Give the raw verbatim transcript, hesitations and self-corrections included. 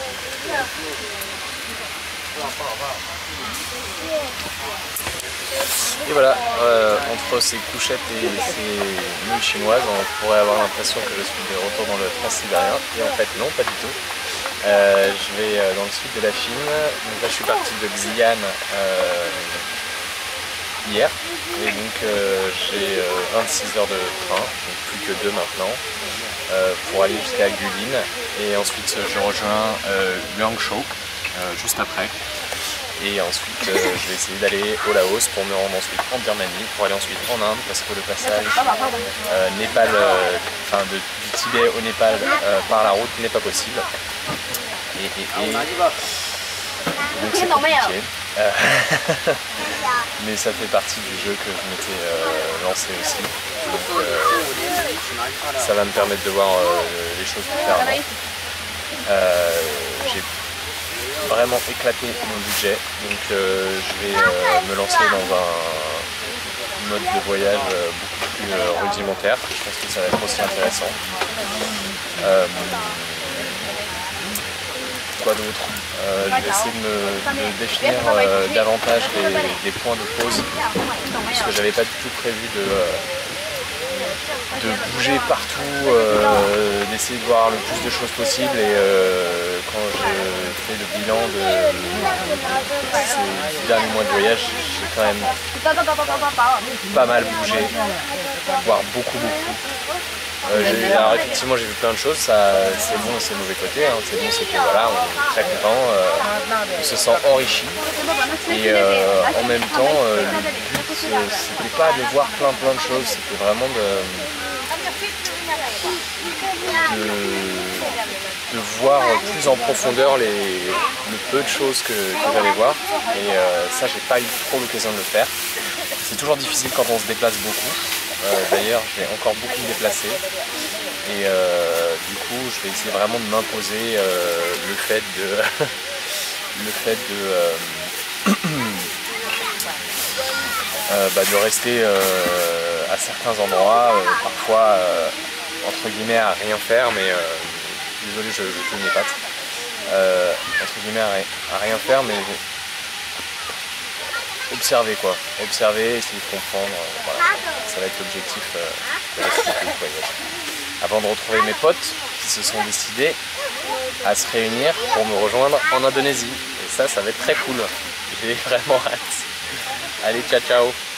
Et voilà, euh, entre ces couchettes et ces nouilles chinoises, on pourrait avoir l'impression que je suis de retour dans le transsibérien. Et en fait non, pas du tout. Euh, je vais dans le sud de la Chine. Donc là je suis parti de Xi'an euh, hier. Et donc euh, j'ai euh, vingt-six heures de train, donc plus que deux maintenant, euh, pour aller jusqu'à Guilin. Et ensuite je rejoins euh, Guangzhou euh, juste après. Et ensuite euh, je vais essayer d'aller au Laos pour me rendre ensuite en Birmanie, pour aller ensuite en Inde, parce que le passage euh, Népal, euh, enfin de, du Tibet au Népal euh, par la route n'est pas possible. Et, et, et... donc c'est compliqué. Euh... Mais ça fait partie du jeu que je m'étais euh, lancé aussi. Donc euh, ça va me permettre de voir euh, les choses différemment. Euh, J'ai vraiment éclaté mon budget, donc euh, je vais euh, me lancer dans un mode de voyage euh, beaucoup plus euh, rudimentaire. Je pense que ça va être aussi intéressant. Euh, quoi d'autre euh, Je vais essayer de me de définir euh, davantage des, des points de pause, parce que j'avais pas du tout prévu de, euh, de bouger partout, euh, d'essayer de voir le plus de choses possible. Et euh, quand je fais le bilan de ces derniers mois de voyage, j'ai quand même pas mal bougé, voire beaucoup beaucoup. Euh, alors effectivement j'ai vu plein de choses, c'est bon et c'est mauvais côté, hein. C'est bon, c'est que voilà, on est très content, euh, on se sent enrichi, et euh, en même temps euh, le but c'était pas de voir plein plein de choses, c'était vraiment de, de, de voir plus en profondeur les, le peu de choses que, que j'allais voir, et euh, ça j'ai pas eu trop l'occasion de le faire. C'est toujours difficile quand on se déplace beaucoup. Euh, D'ailleurs, je vais encore beaucoup me déplacer, et euh, du coup, je vais essayer vraiment de m'imposer euh, le fait de, le fait de, euh, euh, bah, de rester euh, à certains endroits, euh, parfois euh, entre guillemets à rien faire, mais euh, désolé, je, je tourne mes pattes, euh, entre guillemets à, à rien faire, mais observer quoi, observer, essayer de comprendre, euh, voilà. Ça va être l'objectif euh, de la suite du voyage. Avant de retrouver mes potes qui se sont décidés à se réunir pour me rejoindre en Indonésie. Et ça, ça va être très cool. J'ai vraiment hâte. Allez, ciao ciao.